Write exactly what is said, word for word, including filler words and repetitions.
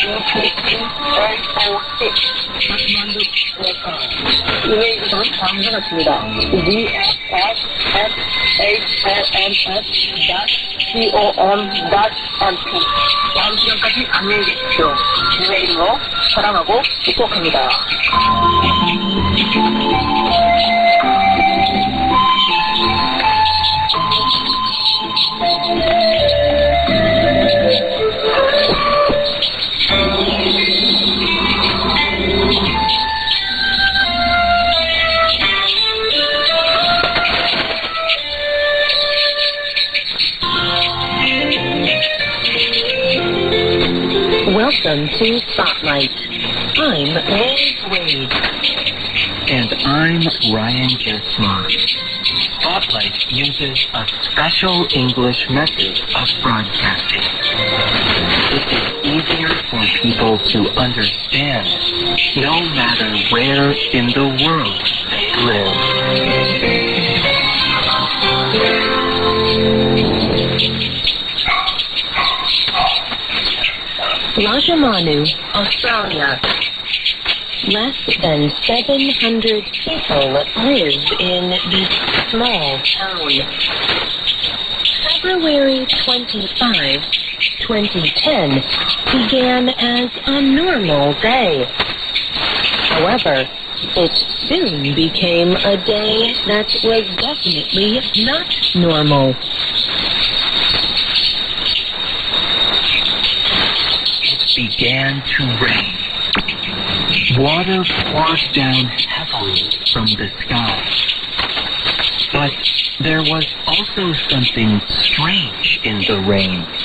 이메일 주소는 다음과 같습니다. 디 에스 에스 에이치 오 엠 에스 닷 com 닷 엠피 다음 시간까지 안녕히 계십시오. 주님의 이름으로 사랑하고 축복합니다. Welcome to Spotlight. I'm Liz Wade. And I'm Ryan Gersma. Spotlight uses a special English method of broadcasting. It is easier for people to understand, no matter where in the world they live. Rajamanu, Australia. Less than seven hundred people live in this small town. February twenty-fifth, twenty ten began as a normal day. However, it soon became a day that was definitely not normal. Began to rain. Water poured down heavily from the sky. But there was also something strange in the rain.